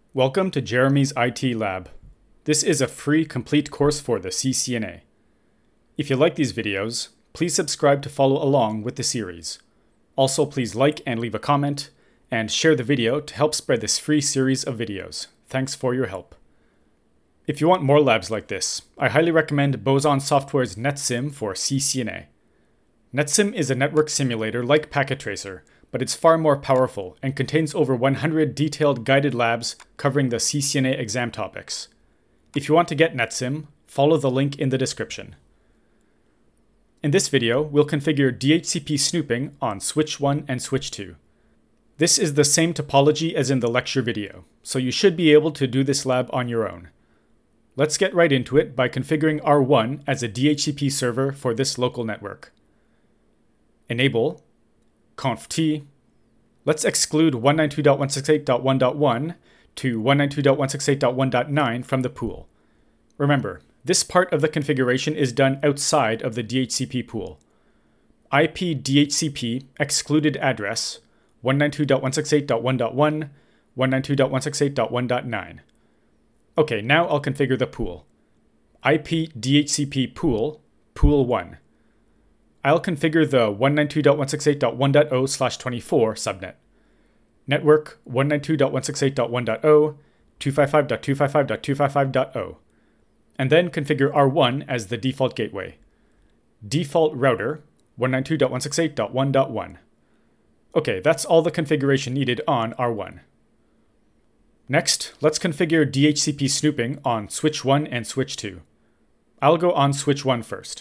Welcome to Jeremy's IT Lab. This is a free complete course for the CCNA. If you like these videos, please subscribe to follow along with the series. Also, please like and leave a comment, and share the video to help spread this free series of videos. Thanks for your help. If you want more labs like this, I highly recommend Boson Software's NetSim for CCNA. NetSim is a network simulator like Packet Tracer, but it's far more powerful and contains over 100 detailed guided labs covering the CCNA exam topics. If you want to get NetSim, follow the link in the description. In this video, we'll configure DHCP snooping on switch 1 and switch 2. This is the same topology as in the lecture video, so you should be able to do this lab on your own. Let's get right into it by configuring R1 as a DHCP server for this local network. Enable conft. Let's exclude 192.168.1.1 to 192.168.1.9 from the pool. Remember, this part of the configuration is done outside of the DHCP pool. IP DHCP excluded address 192.168.1.1, 192.168.1.9. Okay, now I'll configure the pool. IP DHCP pool, pool 1. I'll configure the 192.168.1.0/24 subnet. Network 192.168.1.0, 255.255.255.0. And then configure R1 as the default gateway. Default router 192.168.1.1. Okay, that's all the configuration needed on R1. Next, let's configure DHCP snooping on switch 1 and switch 2. I'll go on switch 1 first.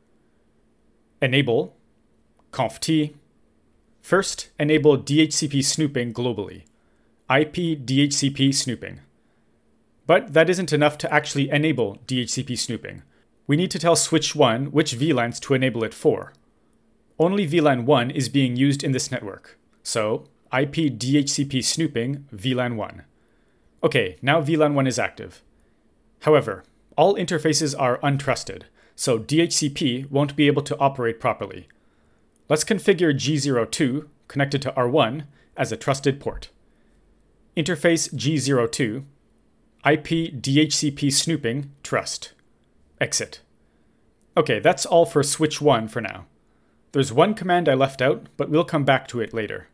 Enable conft. First, enable DHCP snooping globally. IP DHCP snooping. But that isn't enough to actually enable DHCP snooping. We need to tell switch 1 which VLANs to enable it for. Only VLAN 1 is being used in this network. So, IP DHCP snooping VLAN 1. Okay, now VLAN 1 is active. However, all interfaces are untrusted, so DHCP won't be able to operate properly. Let's configure G02, connected to R1, as a trusted port. Interface G02, IP DHCP snooping, trust. Exit. Okay, that's all for switch 1 for now. There's one command I left out, but we'll come back to it later.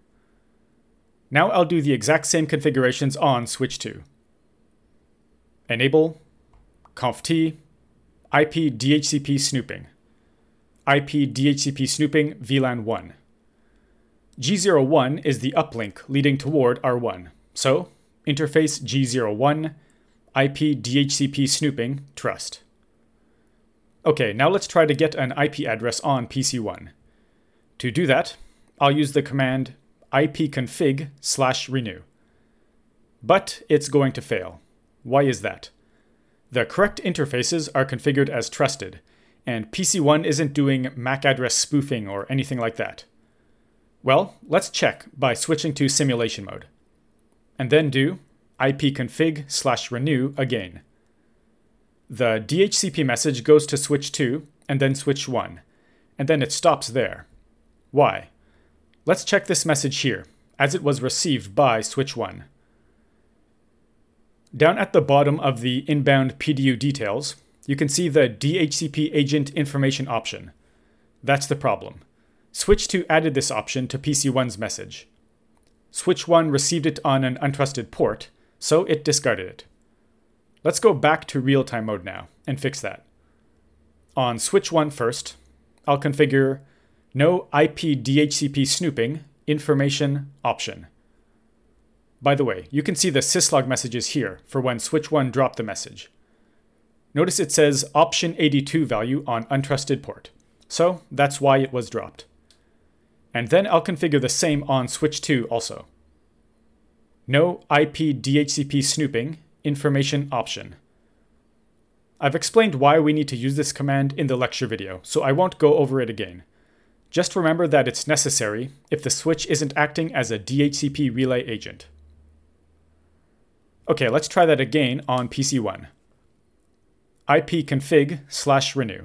Now I'll do the exact same configurations on switch 2. Enable conft. IP DHCP snooping. IP DHCP snooping VLAN 1. G01 is the uplink leading toward R1. So, interface G01, IP DHCP snooping, trust. Okay, now let's try to get an IP address on PC1. To do that, I'll use the command ipconfig/renew. But it's going to fail. Why is that? The correct interfaces are configured as trusted, and PC1 isn't doing MAC address spoofing or anything like that. Well, let's check by switching to simulation mode. And then do ipconfig/renew again. The DHCP message goes to switch 2 and then switch 1, and then it stops there. Why? Let's check this message here, as it was received by switch 1. Down at the bottom of the inbound PDU details, you can see the DHCP agent information option. That's the problem. Switch 2 added this option to PC1's message. Switch 1 received it on an untrusted port, so it discarded it. Let's go back to real-time mode now and fix that. On switch 1 first, I'll configure no IP DHCP snooping information option. By the way, you can see the syslog messages here for when switch 1 dropped the message. Notice it says option 82 value on untrusted port, so that's why it was dropped. And then I'll configure the same on switch 2 also. No IP DHCP snooping information option. I've explained why we need to use this command in the lecture video, so I won't go over it again. Just remember that it's necessary if the switch isn't acting as a DHCP relay agent. Okay, let's try that again on PC1. ipconfig/renew.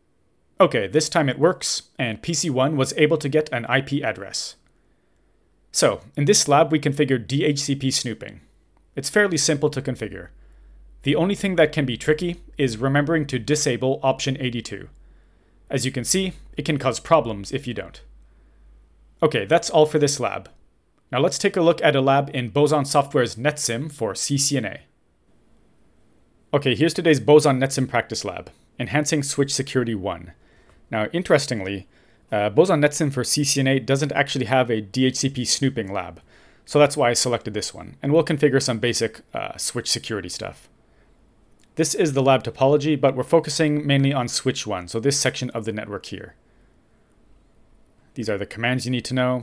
Okay, this time it works, and PC1 was able to get an IP address. So, in this lab, we configured DHCP snooping. It's fairly simple to configure. The only thing that can be tricky is remembering to disable option 82. As you can see, it can cause problems if you don't. Okay, that's all for this lab. Now let's take a look at a lab in Boson Software's NetSim for CCNA. Okay, here's today's Boson NetSim practice lab, Enhancing Switch Security 1. Now, interestingly, Boson NetSim for CCNA doesn't actually have a DHCP snooping lab, so that's why I selected this one, and we'll configure some basic switch security stuff. This is the lab topology, but we're focusing mainly on switch 1, so this section of the network here. These are the commands you need to know,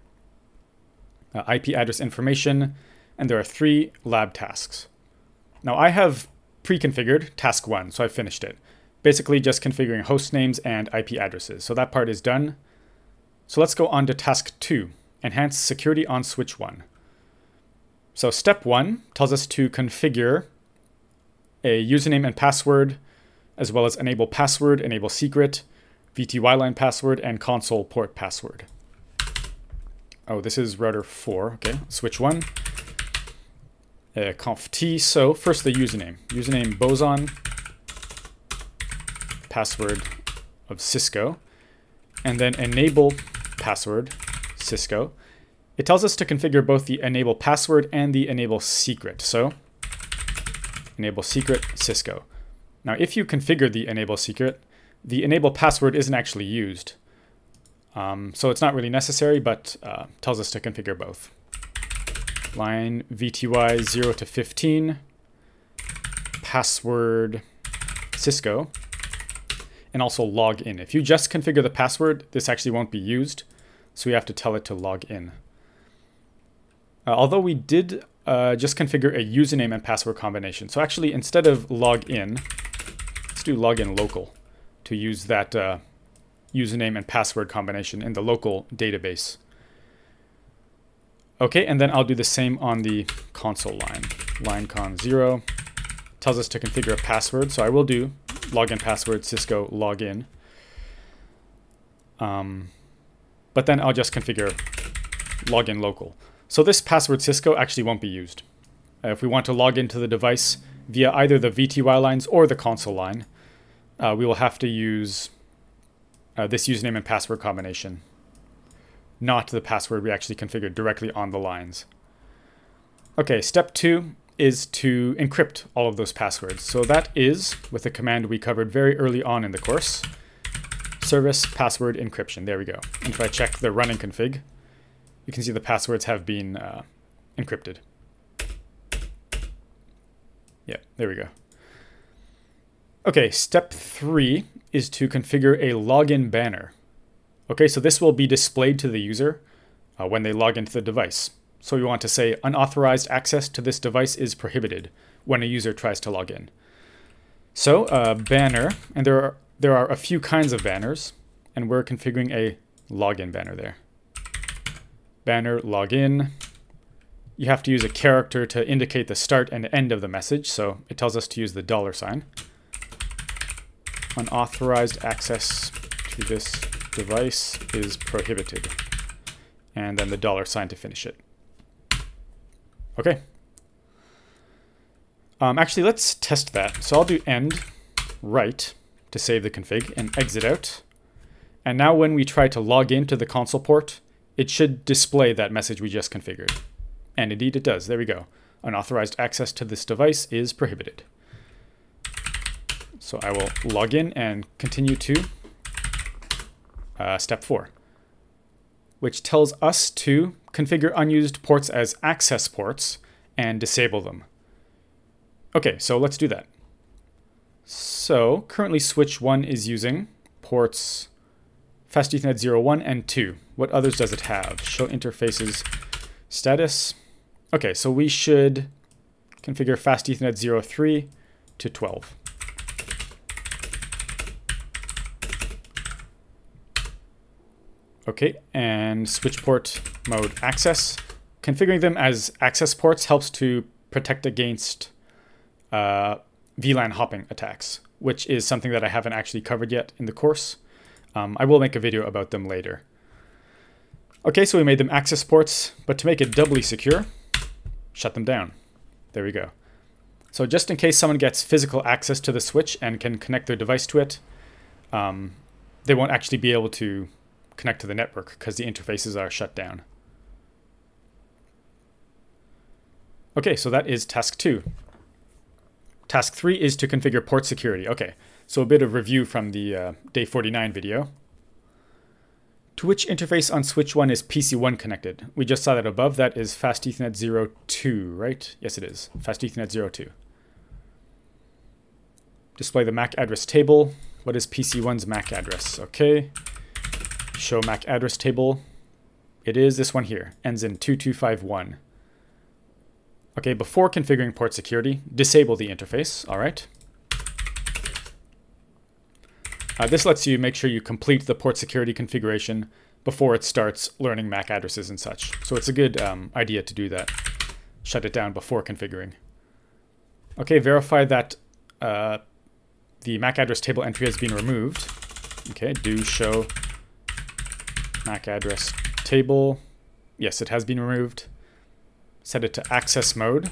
IP address information, and there are 3 lab tasks. Now I have pre-configured task 1, so I've finished it. Basically just configuring host names and IP addresses, so that part is done. So let's go on to task 2, enhance security on switch 1. So step 1 tells us to configure a username and password, as well as enable password, enable secret, VTY line password, and console port password. Oh, this is router 4. Okay, switch 1. Conf t. So first the username. Username Boson, password of Cisco, and then enable password Cisco. It tells us to configure both the enable password and the enable secret. So enable secret Cisco. Now, if you configure the enable secret, the enable password isn't actually used. So it's not really necessary, but tells us to configure both. Line VTY 0 to 15, password Cisco, and also log in. If you just configure the password, this actually won't be used, so we have to tell it to log in. Although we did just configure a username and password combination. So actually, instead of log in, let's do login local to use that username and password combination in the local database. Okay, and then I'll do the same on the console line. Line con 0 tells us to configure a password, so I will do login password Cisco login. But then I'll just configure login local. So this password Cisco actually won't be used. If we want to log into the device via either the VTY lines or the console line, we will have to use this username and password combination, not the password we actually configured directly on the lines. Okay, step 2 is to encrypt all of those passwords. So that is with a command we covered very early on in the course, service password encryption. There we go. And if I check the running config, you can see the passwords have been encrypted. Yeah, there we go. Okay, step 3 is to configure a login banner. Okay, so this will be displayed to the user when they log into the device. So we want to say unauthorized access to this device is prohibited when a user tries to log in. So banner, and there are a few kinds of banners, and we're configuring a login banner there. Banner login. You have to use a character to indicate the start and end of the message, so it tells us to use the $. Unauthorized access to this device is prohibited. And then the $sign to finish it. Okay. Actually, let's test that. So I'll do end write to save the config and exit out. And now when we try to log into the console port, it should display that message we just configured. And indeed it does. There we go. Unauthorized access to this device is prohibited. So I will log in and continue to step 4, which tells us to configure unused ports as access ports and disable them. Okay, so let's do that. So currently switch 1 is using ports Fast Ethernet 01 and 2. What others does it have? Show interfaces status. Okay, so we should configure Fast Ethernet 03 to 12. Okay, and switch port mode access. Configuring them as access ports helps to protect against VLAN hopping attacks, which is something that I haven't actually covered yet in the course. I will make a video about them later. Okay, so we made them access ports, but to make it doubly secure, shut them down. There we go. So just in case someone gets physical access to the switch and can connect their device to it, they won't actually be able to connect to the network because the interfaces are shut down. Okay, so that is task 2. Task 3 is to configure port security. Okay, so a bit of review from the day 49 video. To which interface on switch 1 is PC1 connected? We just saw that above. That is Fast Ethernet 02, right? Yes, it is. Fast Ethernet 02. Display the MAC address table. What is PC1's MAC address? Okay. Show MAC address table. It is this one here. Ends in 2251. Okay, before configuring port security, disable the interface. All right. This lets you make sure you complete the port security configuration before it starts learning MAC addresses and such. So it's a good idea to do that. Shut it down before configuring. Okay, verify that the MAC address table entry has been removed. Okay, do show MAC address table. Yes, it has been removed. Set it to access mode.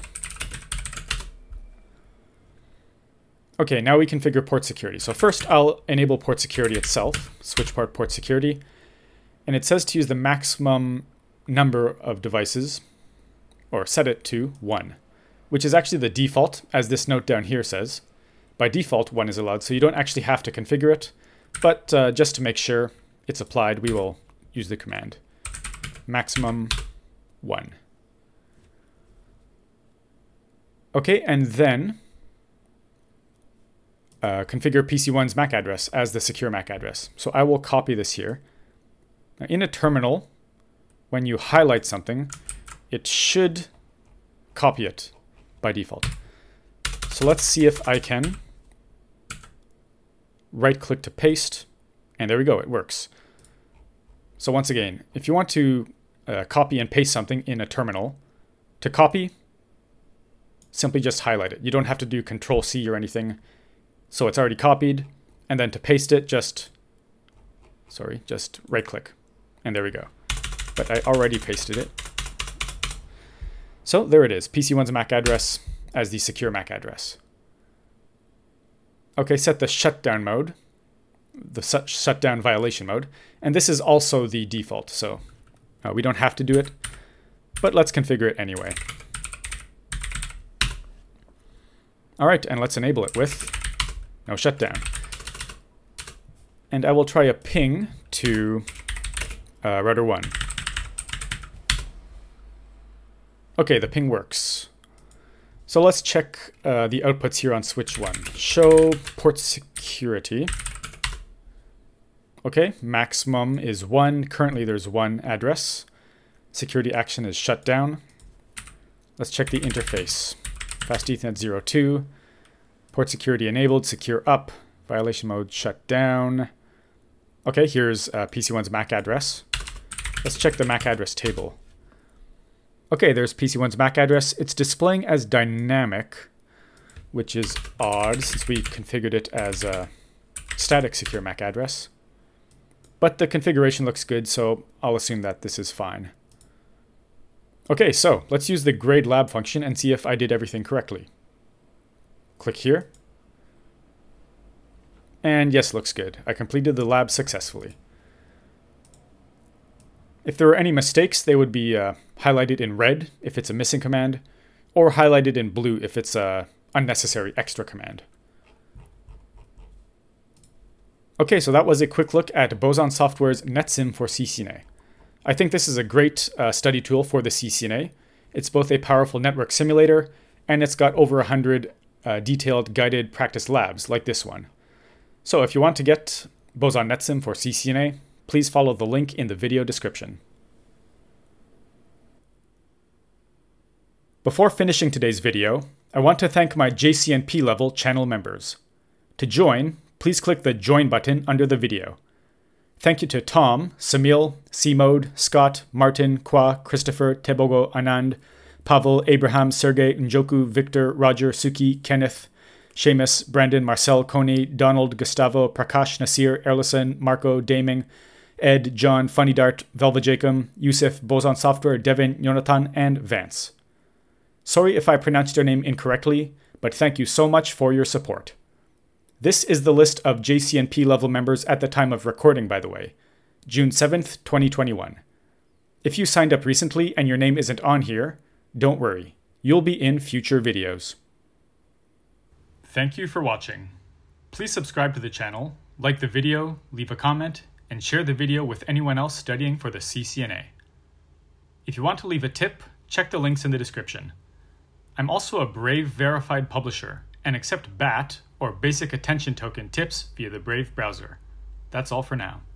Okay, now we configure port security. So first I'll enable port security itself, switch port security. And it says to use the maximum number of devices, or set it to 1, which is actually the default, as this note down here says. By default, 1 is allowed, so you don't actually have to configure it. But just to make sure it's applied, we will use the command maximum 1. Okay, and then configure PC1's MAC address as the secure MAC address. So I will copy this here. Now in a terminal, when you highlight something, it should copy it by default. So let's see if I can right-click to paste, and there we go, it works. So once again, if you want to copy and paste something in a terminal, to copy, simply just highlight it. You don't have to do Control-C or anything. So it's already copied, and then to paste it, just right-click, and there we go. But I already pasted it. So there it is, PC1's MAC address as the secure MAC address. Okay, set the shutdown mode, the shutdown violation mode, and this is also the default, so we don't have to do it, but let's configure it anyway. All right, and let's enable it with no shutdown. And I will try a ping to router 1. Okay, the ping works. So let's check the outputs here on switch 1. Show port security. Okay, maximum is 1. Currently there's 1 address. Security action is shut down. Let's check the interface. Fast Ethernet 02. Port security enabled, secure up, violation mode shut down. Okay, here's PC1's MAC address. Let's check the MAC address table. Okay, there's PC1's MAC address. It's displaying as dynamic, which is odd since we configured it as a static secure MAC address. But the configuration looks good, so I'll assume that this is fine. Okay, so let's use the grade lab function and see if I did everything correctly. Click here. And yes, looks good. I completed the lab successfully. If there were any mistakes, they would be highlighted in red if it's a missing command, or highlighted in blue if it's a unnecessary extra command. Okay, so that was a quick look at Boson Software's NetSim for CCNA. I think this is a great study tool for the CCNA. It's both a powerful network simulator, and it's got over 100 detailed guided practice labs like this one. So if you want to get Boson NetSim for CCNA, please follow the link in the video description. Before finishing today's video, I want to thank my JCNP level channel members. To join, please click the Join button under the video. Thank you to Tom, Samil, C-Mode, Scott, Martin, Kwa, Christopher, Tebogo, Anand, Pavel, Abraham, Sergey, Njoku, Victor, Roger, Suki, Kenneth, Seamus, Brandon, Marcel, Coney, Donald, Gustavo, Prakash, Nasir, Erlison, Marco, Daming, Ed, John, Funny Dart, Velva Jacob, Yusuf, Boson Software, Devin, Jonathan, and Vance. Sorry if I pronounced your name incorrectly, but thank you so much for your support. This is the list of JCNP level members at the time of recording, by the way, June 7th, 2021. If you signed up recently and your name isn't on here, don't worry, you'll be in future videos. Thank you for watching. Please subscribe to the channel, like the video, leave a comment, and share the video with anyone else studying for the CCNA. If you want to leave a tip, check the links in the description. I'm also a Brave verified publisher and accept BAT or Basic Attention Token tips via the Brave browser. That's all for now.